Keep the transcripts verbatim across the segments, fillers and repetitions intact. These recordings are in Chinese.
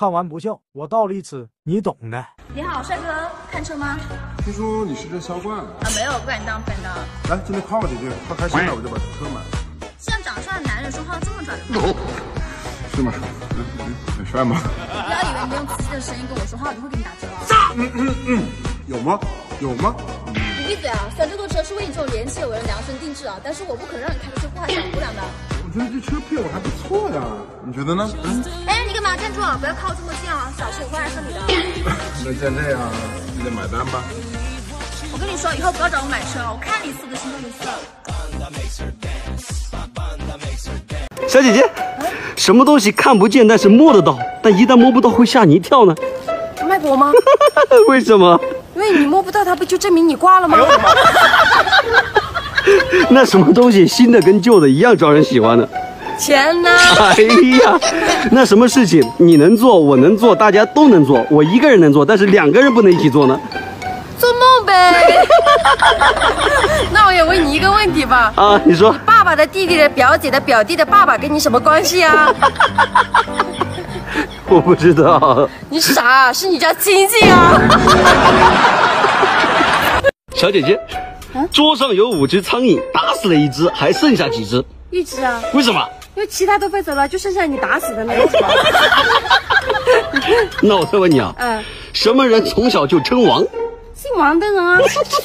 看完不笑，我倒立吃，你懂的。 你好，帅哥，看车吗？ 听说你是这销冠啊？ 啊，没有，不敢当，不敢当。 来，今天夸我几句，夸开心了我就把车买了。 像长相的男人说话这么拽的吗？ 是吗？很帅吗？ 不要以为你用自己的声音跟我说话，我就会给你打折啊！ 嗯嗯嗯，有吗？有吗？ 你闭嘴啊！虽然这座车是为你这种年轻有为人量身定制啊，但是我不可能让你开的车破坏小姑娘的。 我觉得这车配我还不错呀，你觉得呢？嗯。 哎，你干嘛站住啊？不要靠这么近啊！小心我会爱上你的。 那既然这样，你得买单吧。 我跟你说，以后不要找我买车，我看你死的心都没死。 小姐姐，什么东西看不见但是摸得到，但一旦摸不到会吓你一跳呢？ 脉搏吗？ 为什么？ 因为你摸不到它，不就证明你挂了吗？ 那什么东西新的跟旧的一样招人喜欢呢？ 钱呢？ 哎呀，那什么事情你能做，我能做，大家都能做，我一个人能做，但是两个人不能一起做呢？ 做梦呗。那我也问你一个问题吧。 啊，你说。 爸爸的弟弟的表姐的表弟的爸爸跟你什么关系啊？ 我不知道。 你傻，是你家亲戚啊。 小姐姐，啊、桌上有五只苍蝇，打死了一只，还剩下几只？ 一只啊。 为什么？ 因为其他都飞走了，就剩下你打死的那个。 那我再问你啊，嗯，什么人从小就称王？ 姓王的人啊。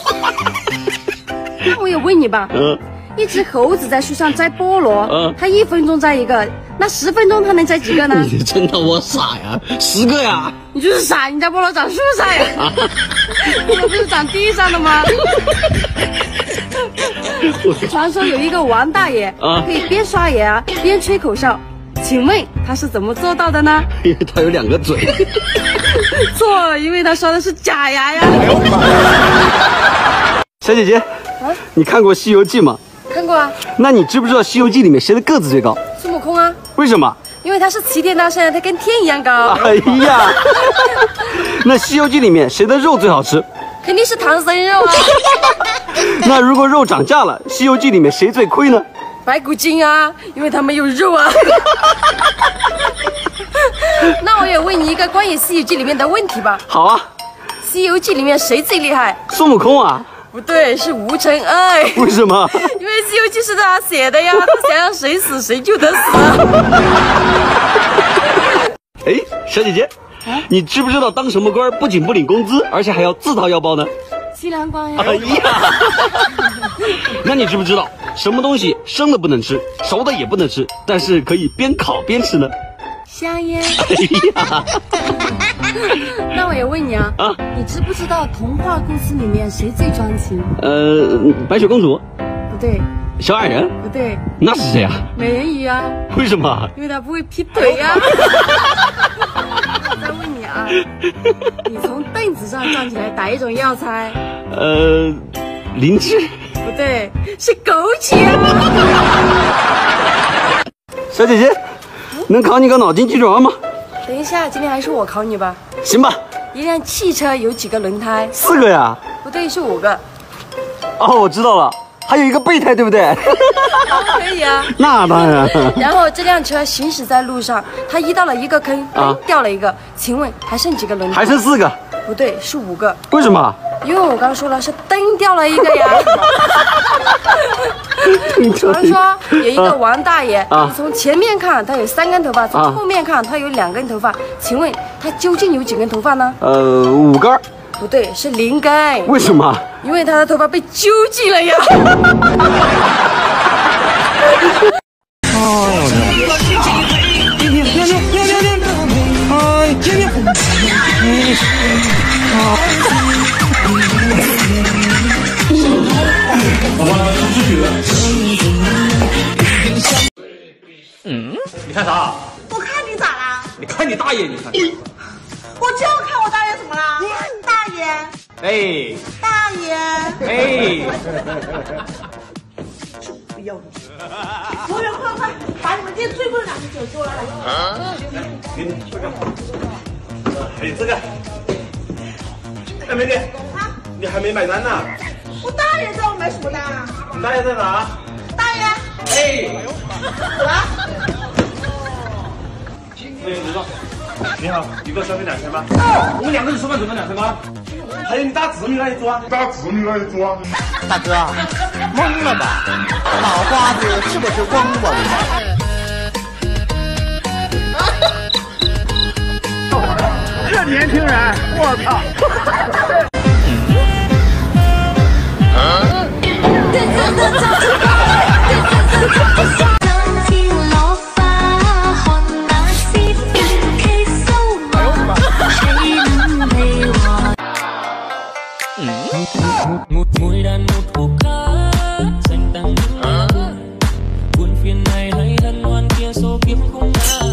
那我也问你吧，嗯，一只猴子在树上摘菠萝，嗯，它一分钟摘一个，那十分钟它能摘几个呢？ 你真当我傻呀？十个呀！ 你就是傻，你家菠萝长树上呀？啊、你不是长地上的吗？传说有一个王大爷啊，可以边刷牙边吹口哨，请问他是怎么做到的呢？ 因为他有两个嘴。 错，因为他刷的是假牙呀。 小姐姐，啊，你看过《西游记》吗？ 看过啊。 那你知不知道《西游记》里面谁的个子最高？ 孙悟空啊。 为什么？ 因为他是齐天大圣，他跟天一样高。 哎呀，那《西游记》里面谁的肉最好吃？ 肯定是唐僧肉啊。 那如果肉涨价了，《西游记》里面谁最亏呢？ 白骨精啊，因为他没有肉啊。那我也问你一个关于《西游记》里面的问题吧。 好啊。 《西游记》里面谁最厉害？ 孙悟空啊。 不对，是吴承恩。 为什么？ 因为《西游记》是他写的呀，他想让谁死谁就得死。 哎，小姐姐，啊、你知不知道当什么官不仅不领工资，而且还要自掏腰包呢？ 西凉官呀。 哎呀，那你知不知道什么东西生的不能吃，熟的也不能吃，但是可以边烤边吃呢？ 香烟。 哎呀， 那我也问你啊，啊，你知不知道童话故事里面谁最专情？ 呃，白雪公主。 不对。 小矮人。 不对。 那是谁啊？ 美人鱼啊。 为什么？ 因为她不会劈腿呀。我再问你啊，你从凳子上站起来打一种药材。 呃，灵芝。 不对，是枸杞啊。 小姐姐，能考你个脑筋急转弯吗？ 等一下，今天还是我考你吧。 行吧。 一辆汽车有几个轮胎？ 四个呀。 不对，是五个。 哦，我知道了，还有一个备胎，对不对？ 可以啊。 那当然。 然后这辆车行驶在路上，它一到了一个坑，啊，掉了一个。请问还剩几个轮胎？ 还剩四个。 不对，是五个。 为什么？ 因为我刚说了是灯掉了一个呀。传说有一个王大爷，啊、你从前面看他有三根头发，从后面看他有两根头发，请问他究竟有几根头发呢？ 呃，五根。 不对，是零根。 为什么？因为他的头发被揪尽了呀。 嗯，你看啥？ 我看你咋啦？ 你看你大爷！你看， 我就看我大爷怎么啦？大爷， 哎， 大爷， 哎， 不要你！服务员，快快，把你们店最贵的两瓶酒给我来。啊？ 给你，还有这个。哎，美女，啊，你还没买单呢？ 我大爷知道我买什么单啊？ 你大爷在哪？ 大爷， 哎， 走了。 美女，知道。 你好，一个消费两千八。我们两个人吃饭怎么两千八？还有你大侄女那一桌啊？ 大侄女那一桌啊？ 大哥，懵了吧？脑瓜子是不是嗡嗡的？ 这年轻人，我操！ Mùi đàn một khúc ca dành tặng những nhà buồn phiền này hay hân hoan kia số kiếp không ngờ.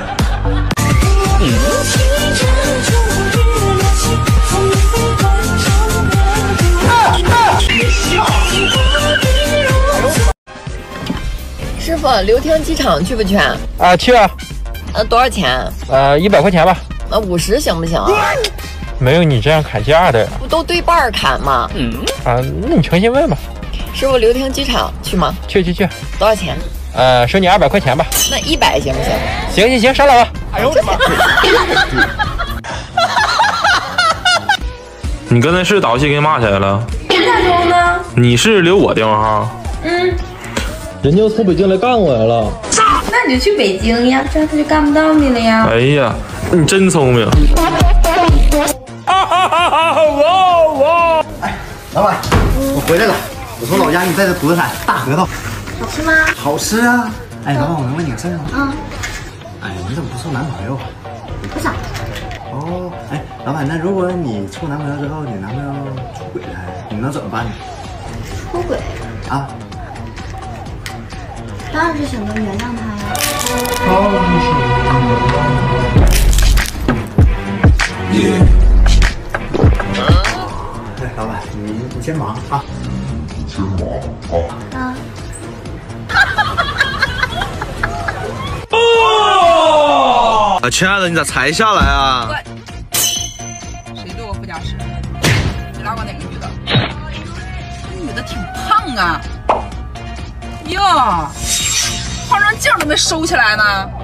Sư傅，流亭机场去不去啊？ 啊，去啊。 呃，多少钱？ 呃，一百块钱吧。 呃，五十行不行？ 没有你这样砍价的。 不都对半砍吗？ 嗯。啊，那你诚心问吧。 师傅，流亭机场去吗？ 去去去。 多少钱？ 呃，收你二百块钱吧。 那一百行不行？ 行行行，上来吧。哎呦我的妈！ 你刚才是打游戏给你骂起来了？ 那时候呢？ 你是留我电话号？ 嗯。 人家从北京来干我来了。 那你就去北京呀，这样他就干不到你了呀。 哎呀，你真聪明。 哈哈哈哈！哇哇！ 哎，老板，我回来了。我从老家给你带的土特产大核桃， 好吃吗？ 好吃啊！哎，老板，我能问你个事儿吗？ 嗯。 哎，你怎么不处男朋友？ 不想。 哦，哎，老板，那如果你处男朋友之后，你男朋友出轨了，你能怎么办呢？ 出轨？ 啊？ 当然是选择原谅他呀。 哎，老板，你你先忙啊。 先忙啊。 啊。 哦！啊，亲爱的，你咋才下来啊？ 谁对我副驾驶？你拉过哪个女的？那女的挺胖啊。哟，化妆镜都没收起来呢。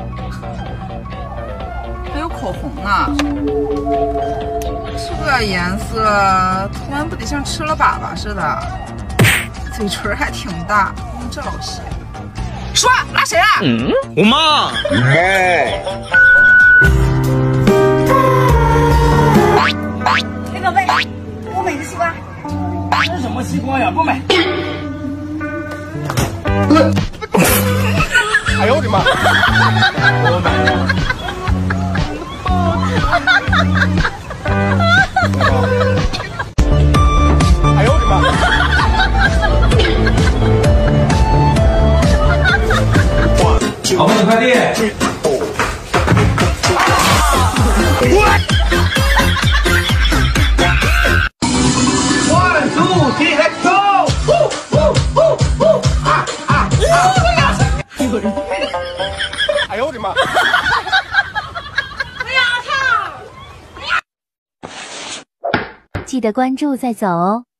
还有口红啊。这颜色涂完不得像吃了粑粑似的，嘴唇还挺大，用这老些。说拉谁啊？ 嗯，我妈。 我妈。 哎，宝贝，我买个西瓜。 这什么西瓜呀？不买。 哎呦我的妈！ 我买了。 哎呦我的妈！ 好朋友快递。One two three let's go！ 呜呜呜呜啊啊啊！ 哎呦我的妈！ 记得关注再走哦。